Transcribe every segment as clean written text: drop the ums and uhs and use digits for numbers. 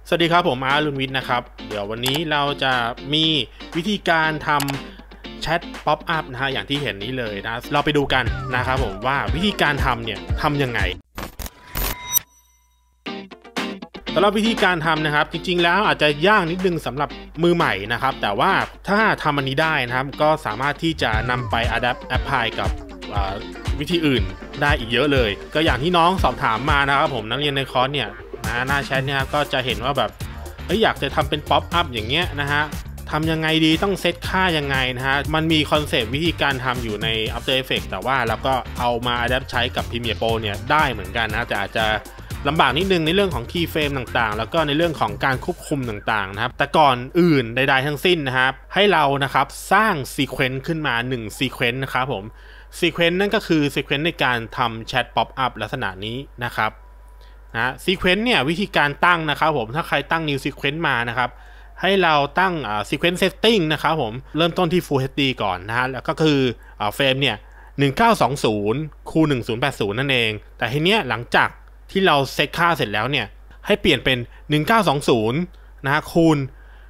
สวัสดีครับผมอาร์ลุนวิทย์นะครับเดี๋ยววันนี้เราจะมีวิธีการทำแชทป๊อปอัพนะฮะอย่างที่เห็นนี้เลยนะเราไปดูกันนะครับผมว่าวิธีการทำเนี่ยทำยังไงสำหรับวิธีการทำนะครับจริงๆแล้วอาจจะยากนิดนึงสำหรับมือใหม่นะครับแต่ว่าถ้าทำอันนี้ได้นะครับก็สามารถที่จะนำไป apply กับวิธีอื่นได้อีกเยอะเลยก็อย่างที่น้องสอบถามมานะครับผมนักเรียนในคอร์สเนี่ยหน้าแชทเนี่ยก็จะเห็นว่าแบบอยากจะทำเป็นป๊อปอัพอย่างเงี้ยนะฮะทำยังไงดีต้องเซตค่ายังไงนะฮะมันมีคอนเซปต์วิธีการทำอยู่ใน After Effects แต่ว่าเราก็เอามา adapt ใช้กับ Premiere Pro เนี่ยได้เหมือนกันนะแต่อาจจะลำบากนิดนึงในเรื่องของ Keyframe ต่างๆแล้วก็ในเรื่องของการควบคุมต่างๆนะครับแต่ก่อนอื่นใดๆทั้งสิ้นนะครับให้เรานะครับสร้าง Sequence ขึ้นมา1 Sequence นะครับผม Sequence นั่นก็คือ Sequence ในการทำแชทป๊อปอัพลักษณะนี้นะครับSequence เนี่ยวิธีการตั้งนะครับผมถ้าใครตั้ง New Sequence มานะครับให้เราตั้งSequence Setting นะครับผมเริ่มต้นที่ Full HD ก่อนนะฮะแล้วก็คือเฟรมเนี่ย1920คูณ1080นั่นเองแต่ทีเนี้ยหลังจากที่เราเซตค่าเสร็จแล้วเนี่ยให้เปลี่ยนเป็น1920นะฮะคูณ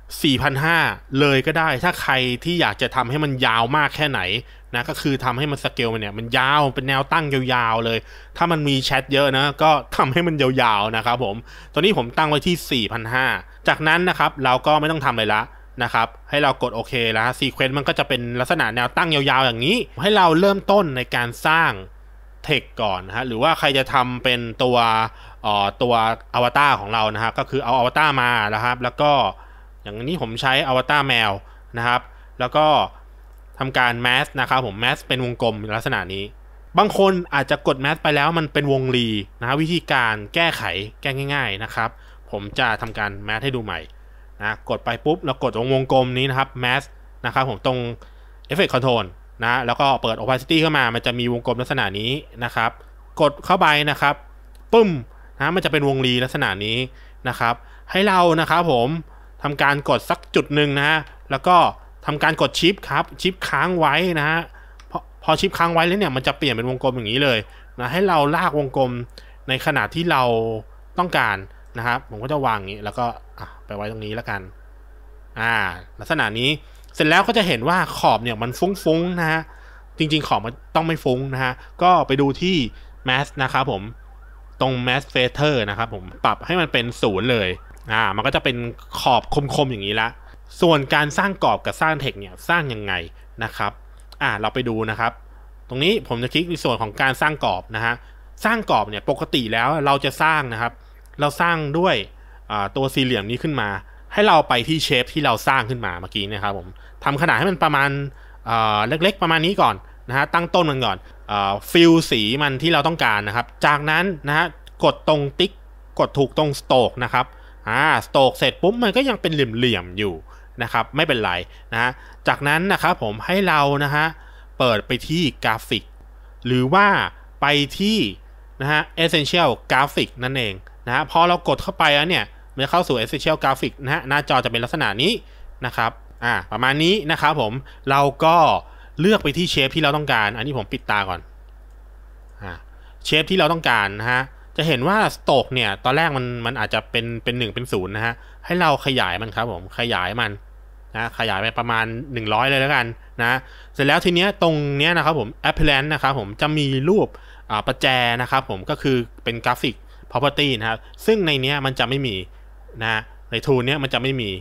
4,500เลยก็ได้ถ้าใครที่อยากจะทำให้มันยาวมากแค่ไหนนะก็คือทำให้มันสเกลมันเนี่ยมันยาวเป็นแนวตั้งยาวๆเลยถ้ามันมีแชทเยอะนะก็ทำให้มันยาวๆนะครับผมตัวนี้ผมตั้งไว้ที่4,500จากนั้นนะครับเราก็ไม่ต้องทำอะไรละนะครับให้เรากดโอเคแล้วซีเควนต์มันก็จะเป็นลักษณะแนวตั้งยาวๆอย่างนี้ให้เราเริ่มต้นในการสร้างเทคก่อนนะฮะหรือว่าใครจะทำเป็นตัวอวตารของเรานะฮะก็คือเอาอวตารมานะครับแล้วก็อย่างนี้ผมใช้อวตารแมวนะครับแล้วก็ทำการแมสนะครับผมแมสเป็นวงกลมลักษณะนี้บางคนอาจจะกดแมสไปแล้วมันเป็นวงรีนะวิธีการแก้ไขแก้ง่ายๆนะครับผมจะทำการแมสให้ดูใหม่นะกดไปปุ๊บแล้วกดตรงวงกลมนี้นะครับแมสนะครับผมตรง Effect Control นะแล้วก็เปิด Opacity เข้ามามันจะมีวงกลมลักษณะนี้นะครับกดเข้าไปนะครับปึ้มนะมันจะเป็นวงรีลักษณะนี้นะครับให้เรานะครับผมทำการกดสักจุดหนึ่งนะฮะแล้วก็ทำการกดชิปครับชิปค้างไว้นะฮะพอชิปค้างไว้แล้วเนี่ยมันจะเปลี่ยนเป็นวงกลมอย่างนี้เลยนะให้เราลากวงกลมในขนาดที่เราต้องการนะครับผมก็จะวางอย่างนี้แล้วก็ไปไว้ตรงนี้แล้วกันลักษณะนี้เสร็จแล้วก็จะเห็นว่าขอบเนี่ยมันฟุ้งๆนะฮะจริงๆขอบมันต้องไม่ฟุ้งนะฮะก็ไปดูที่ Mask นะครับผมตรง Mask Feather นะครับผมปรับให้มันเป็น0เลยมันก็จะเป็นขอบคมๆอย่างนี้ละส่วนการสร้างกรอบกับสร้างเทคเนี่ยสร้างยังไงนะครับเราไปดูนะครับตรงนี้ผมจะคลิกในส่วนของการสร้างกรอบนะฮะสร้างกรอบเนี่ยปกติแล้วเราจะสร้างนะครับเราสร้างด้วยตัวสี่เหลี่ยมนี้ขึ้นมาให้เราไปที่เชฟที่เราสร้างขึ้นมาเมื่อกี้นะครับผมทำขนาดให้มันประมาณเล็กๆประมาณนี้ก่อนนะฮะตั้งต้นมันก่อนฟิลสีมันที่เราต้องการนะครับจากนั้นนะฮะกดตรงติ๊กกดถูกตรงสโตกนะครับสโตกเสร็จปุ๊บมันก็ยังเป็นเหลี่ยมๆอยู่นะครับไม่เป็นไรนะจากนั้นนะครับผมให้เรานะฮะเปิดไปที่กราฟิกหรือว่าไปที่นะฮะ Essential Graphic นั่นเองนะพอเรากดเข้าไปแล้วเนี่ยมันจะเข้าสู่ Essential Graphic นะฮะหน้าจอจะเป็นลักษณะนี้นะครับประมาณนี้นะครับผมเราก็เลือกไปที่เชฟที่เราต้องการอันนี้ผมปิดตาก่อนเชฟที่เราต้องการนะฮะจะเห็นว่าสโตกเนี่ยตอนแรกมันอาจจะเป็น1เป็น0นะฮะให้เราขยายมันครับผมขยายมันนะขยายไปประมาณ100เลยแล้วกันนะเสร็จแล้วทีเนี้ยตรงเนี้ยนะครับผม Appearance นะครับผมจะมีรูปประแจนะครับผมก็คือเป็นกราฟิก Property นะครับซึ่งในเนี้ยมันจะไม่มีนะใน Tool เนี้ยมันจะไม่มี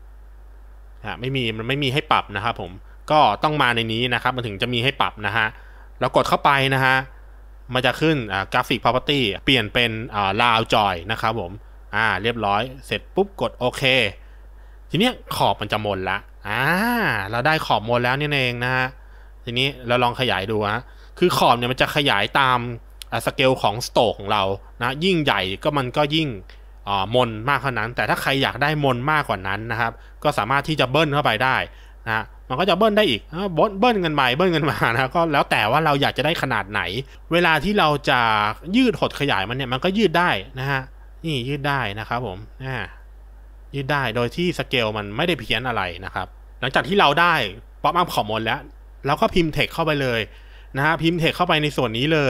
มันไม่มีให้ปรับนะครับผมก็ต้องมาในนี้นะครับมันถึงจะมีให้ปรับนะฮะแล้วกดเข้าไปนะฮะมันจะขึ้นกราฟิก property เปลี่ยนเป็นround joy นะครับผมเรียบร้อยเสร็จปุ๊บกดโอเคทีเนี้ยขอบมันจะมนละเราได้ขอบมนแล้วนี่เองนะฮะทีนี้เราลองขยายดูคือขอบเนี่ยมันจะขยายตามสเกลของสโตกของเรานะยิ่งใหญ่ก็มันก็ยิ่งมนมากเท่านั้นแต่ถ้าใครอยากได้มนมากกว่านั้นนะครับก็สามารถที่จะเบิ้ลเข้าไปได้นะมันก็จะเบิ้ลได้อีกเบิ้ลกันไปเบิ้ลกันมานะก็แล้วแต่ว่าเราอยากจะได้ขนาดไหนเวลาที่เราจะยืดหดขยายมันเนี่ยมันก็ยืดได้นะฮะนี่ยืดได้นะครับผมยืดได้โดยที่สเกลมันไม่ได้เพี้ยนอะไรนะครับหลังจากที่เราได้ป๊อปอัพขอบมนแล้วเราก็พิมพ์เทคเข้าไปเลยนะฮะพิมพ์เทคเข้าไปในส่วนนี้เลย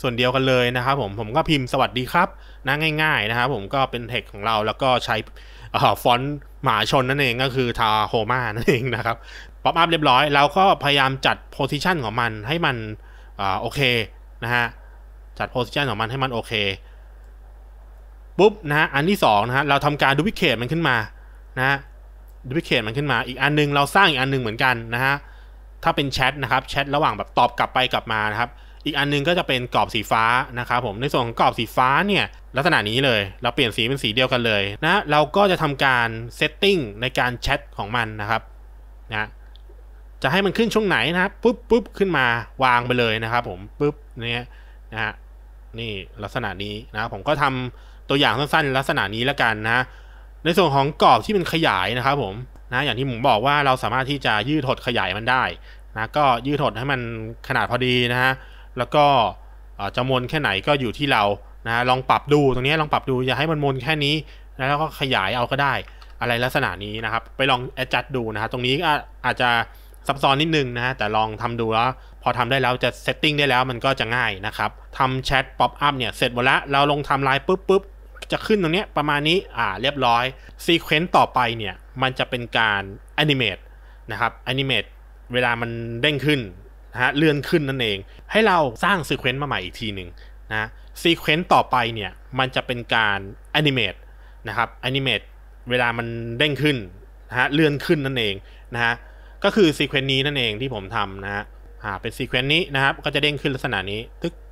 ส่วนเดียวกันเลยนะครับผมก็พิมพ์สวัสดีครับนะง่ายๆนะครับผมก็เป็นเทคของเราแล้วก็ใช้ฟอนต์หมาชนนั่นเองก็คือทาโฮมานั่นเองนะครับป๊อปอัพเรียบร้อยเราก็พยายามจัดโพซิชันของมันให้มันโอเคนะฮะจัดโพซิชันของมันให้มันโอเคปุ๊บนะฮะอันที่2นะฮะเราทำการดูพิเคทมันขึ้นมานะดูพิเคทมันขึ้นมาอีกอันนึงเราสร้างอีกอันนึงเหมือนกันนะฮะถ้าเป็นแชทนะครับแชทระหว่างแบบตอบกลับไปกลับมานะครับอีกอันนึงก็จะเป็นกรอบสีฟ้านะครับผมในส่วนของกรอบสีฟ้าเนี่ยลักษณะนี้เลยเราเปลี่ยนสีเป็นสีเดียวกันเลยนะเราก็จะทำการเซตติ้งในการแชทของมันนะครับนะจะให้มันขึ้นช่วงไหนนะครับปุ๊บขึ้นมาวางไปเลยนะครับผมปุ๊บเนี่ยนะฮะนี่ลักษณะนี้นะผมก็ทำตัวอย่างสั้นๆลักษณะนี้แล้วกันนะในส่วนของกรอบที่เป็นขยายนะครับผมนะอย่างที่ผมบอกว่าเราสามารถที่จะยืดหดขยายมันได้นะก็ยืดหดให้มันขนาดพอดีนะฮะแล้วก็จะมนแค่ไหนก็อยู่ที่เรานะลองปรับดูตรงนี้ลองปรับดูอย่าให้มันมนแค่นี้นะแล้วก็ขยายเอาก็ได้อะไรลักษณะนี้นะครับไปลองadjustดูนะฮะตรงนี้อาจจะซับซ้อนนิดนึงนะฮะแต่ลองทำดูแล้วพอทำได้แล้วจะเซตติ้งได้แล้วมันก็จะง่ายนะครับทำแชทป๊อปอัพเนี่ยเสร็จหมดแล้วเราลงทำไลน์ปุ๊บจะขึ้นตรงนี้ประมาณนี้เรียบร้อยซีเควนต์ต่อไปเนี่ยมันจะเป็นการแอนิเมตนะครับแอนิเมตเวลามันเด้งขึ้นนะฮะเลื่อนขึ้นนั่นเองให้เราสร้างซีเควนต์มาใหม่อีกทีหนึ่งนะซีเควนต์ต่อไปเนี่ยมันจะเป็นการแอนิเมตนะครับแอนิเมตเวลามันเด้งขึ้นนะฮะเลื่อนขึ้นนั่นเองนะฮะก็คือซีเควนต์นี้นั่นเองที่ผมทำนะฮะเป็นซีเควนต์นี้นะครับก็จะเด้งขึ้นลักษณะนี้ตึก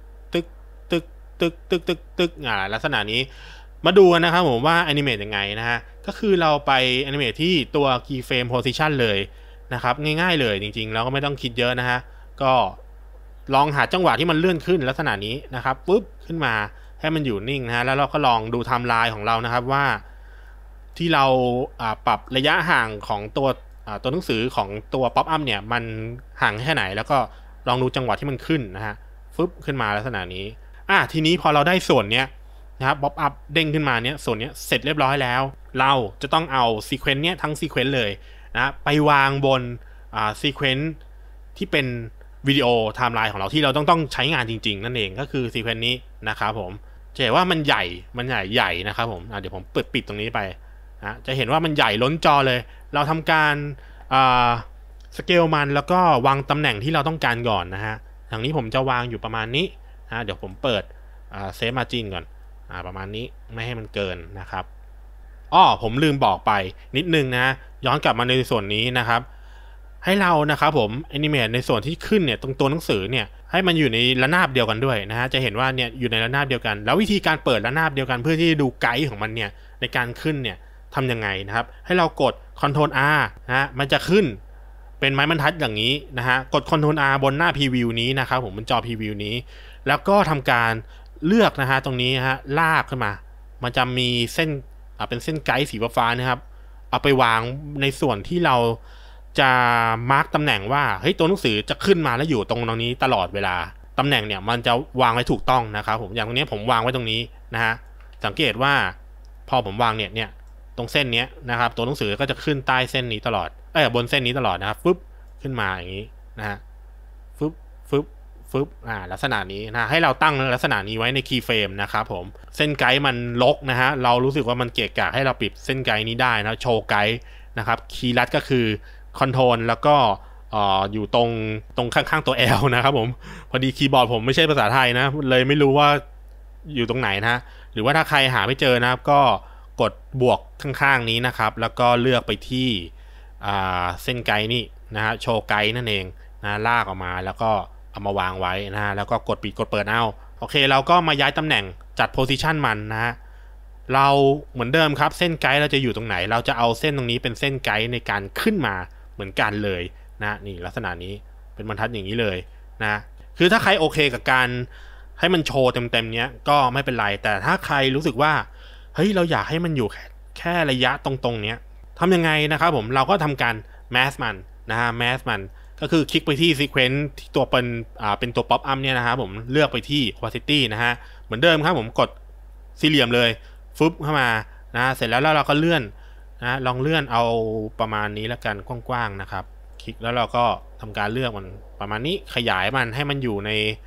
ลักษณะนี้มาดูกันนะครับผมว่าแอนิเมตยังไงนะฮะก็คือเราไปแอนิเมตที่ตัว keyframe position เลยนะครับง่ายๆเลยจริงๆเราก็ไม่ต้องคิดเยอะนะฮะก็ลองหาจังหวะที่มันเลื่อนขึ้นลักษณะนี้นะครับปุ๊บขึ้นมาให้มันอยู่นิ่งนะฮะแล้วเราก็ลองดูไทม์ไลน์ของเรานะครับว่าที่เราปรับระยะห่างของตัวหนังสือของตัว pop up เนี่ยมันห่างแค่ไหนแล้วก็ลองดูจังหวะที่มันขึ้นนะฮะฟึบขึ้นมาลักษณะนี้ทีนี้พอเราได้ส่วนเนี้ยนะครับ pop up เด้งขึ้นมาเนี้ยส่วนเนี้ยเสร็จเรียบร้อยแล้วเราจะต้องเอาซีเควนต์เนี้ยทั้งซีเควนต์เลยนะไปวางบนซีเควนต์ที่เป็นวิดีโอไทม์ไลน์ของเราที่เราต้องใช้งานจริงๆนั่นเองก็คือซีเควนต์นี้นะครับผมจะเห็นว่ามันใหญ่นะครับผมเดี๋ยวผมปิดตรงนี้ไปนะจะเห็นว่ามันใหญ่ล้นจอเลยเราทำการสเกลมันแล้วก็วางตำแหน่งที่เราต้องการก่อนนะฮะอย่างนี้ผมจะวางอยู่ประมาณนี้นะเดี๋ยวผมเปิดเซฟมาร์จิ้นก่อนประมาณนี้ไม่ให้มันเกินนะครับผมลืมบอกไปนิดนึงนะย้อนกลับมาในส่วนนี้นะครับให้เรานะครับผมแอนิเมตในส่วนที่ขึ้นเนี่ยตรงตัวหนังสือเนี่ยให้มันอยู่ในระนาบเดียวกันด้วยนะฮะจะเห็นว่าเนี่ยอยู่ในระนาบเดียวกันแล้ววิธีการเปิดระนาบเดียวกันเพื่อที่จะดูไกด์ของมันเนี่ยในการขึ้นเนี่ยทำยังไงนะครับให้เรากด Ctrl R นะฮะมันจะขึ้นเป็นไม้บรรทัดอย่างนี้นะฮะกด Ctrl R บนหน้า Preview นี้นะครับผมบนจอ Preview นี้แล้วก็ทำการเลือกนะฮะตรงนี้ฮะลากขึ้นมามันจะมีเส้นเป็นเส้นไกด์สีฟ้านะครับเอาไปวางในส่วนที่เราจะมาร์กตำแหน่งว่าเฮ้ยตัวหนังสือจะขึ้นมาแล้วอยู่ตรงนี้ตลอดเวลาตำแหน่งเนี่ยมันจะวางไว้ถูกต้องนะครับผมอย่างตรงนี้ผมวางไว้ตรงนี้นะฮะสังเกตว่าพอผมวางเนี่ยตรงเส้นนี้นะครับตัวหนังสือก็จะขึ้นใต้เส้นนี้ตลอดบนเส้นนี้ตลอดนะครับฟึบขึ้นมาอย่างนี้นะฮะฟึบลักษณะนี้นะให้เราตั้งลักษณะนี้ไว้ในคีย์เฟรมนะครับผมเส้นไกด์มันลกนะฮะเรารู้สึกว่ามันเกะกะให้เราปิดเส้นไกด์นี้ได้นะโชว์ไกด์นะครับคีย์ลัดก็คือคอนโทรลแล้วก็อยู่ตรงข้างๆตัว L นะครับผมพอดีคีย์บอร์ดผมไม่ใช่ภาษาไทยนะเลยไม่รู้ว่าอยู่ตรงไหนนะหรือว่าถ้าใครหาไม่เจอนะครับก็กดบวกข้างๆนี้นะครับแล้วก็เลือกไปที่เส้นไกด์นี่นะฮะโชว์ไกด์นั่นเองนะลากออกมาแล้วก็เอามาวางไว้นะฮะแล้วก็กดปิดกดเปิดเอาโอเคเราก็มาย้ายตำแหน่งจัดโพซิชันมันนะฮะเราเหมือนเดิมครับเส้นไกด์เราจะอยู่ตรงไหนเราจะเอาเส้นตรงนี้เป็นเส้นไกด์ในการขึ้นมาเหมือนกันเลยนะนี่ลักษณะนี้เป็นบรรทัดอย่างนี้เลยนะคือถ้าใครโอเคกับการให้มันโชว์เต็มๆเนี้ยก็ไม่เป็นไรแต่ถ้าใครรู้สึกว่าเฮ้ยเราอยากให้มันอยู่แค่ระยะตรงๆเนี้ยทำยังไงนะครับผมเราก็ทำการแมสมันนะฮะแมสมันก็คือคลิกไปที่ซีเควนต์ที่ตัวเป็นตัว pop up เนี่ยนะครับผมเลือกไปที่ opacity นะฮะเหมือนเดิมครับผมกดสี่เหลี่ยมเลยฟึบเข้ามานะเสร็จแล้วเราก็เลื่อนนะลองเลื่อนเอาประมาณนี้แล้วกันกว้างๆนะครับคลิกแล้วเราก็ทำการเลือกมันประมาณนี้ขยายมันให้มันอยู่ใน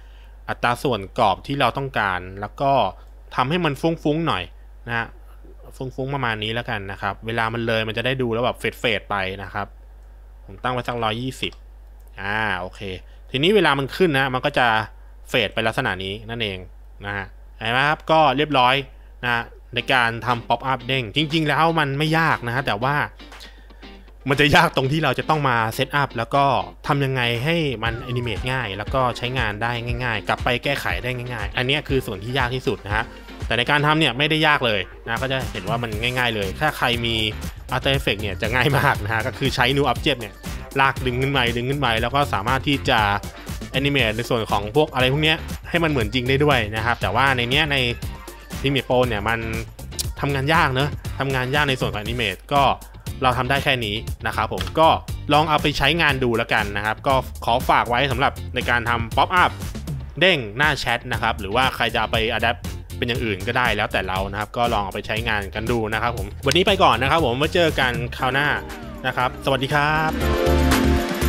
อัตราส่วนกรอบที่เราต้องการแล้วก็ทำให้มันฟุ้งๆหน่อยนะฮะฟุ้งๆประมาณนี้แล้วกันนะครับเวลามันเลยมันจะได้ดูแล้วแบบเฟดไปนะครับผมตั้งไว้สัก120โอเคทีนี้เวลามันขึ้นนะมันก็จะเฟดไปลักษณะนี้นั่นเองนะฮะเห็นไหมครับก็เรียบร้อยนะในการทำป๊อปอัพเด้งจริงๆแล้วมันไม่ยากนะฮะแต่ว่ามันจะยากตรงที่เราจะต้องมาเซตอัพแล้วก็ทำยังไงให้มันแอนิเมตง่ายแล้วก็ใช้งานได้ง่ายๆกลับไปแก้ไขได้ง่ายๆอันนี้คือส่วนที่ยากที่สุดนะฮะแต่ในการทำเนี่ยไม่ได้ยากเลยนะก็จะเห็นว่ามันง่ายๆเลยถ้าใครมี After Effects เนี่ยจะง่ายมากนะฮะก็คือใช้ New Object เนี่ยลากดึงขึ้นไปแล้วก็สามารถที่จะแอนิเมตในส่วนของพวกอะไรพวกนี้ให้มันเหมือนจริงได้ด้วยนะครับแต่ว่าในเนี้ยใน Premiere Pro เนี่ยมันทำงานยากเนอะทำงานยากในส่วนของแอนิเมตก็เราทำได้แค่นี้นะครับผมก็ลองเอาไปใช้งานดูแล้วกันนะครับก็ขอฝากไว้สำหรับในการทำป๊อปอัพเด้งหน้าแชทนะครับหรือว่าใครจะเอาไปอัดแอปเป็นอย่างอื่นก็ได้แล้วแต่เรานะครับก็ลองเอาไปใช้งานกันดูนะครับผมวันนี้ไปก่อนนะครับผมไว้เจอกันคราวหน้านะครับสวัสดีครับ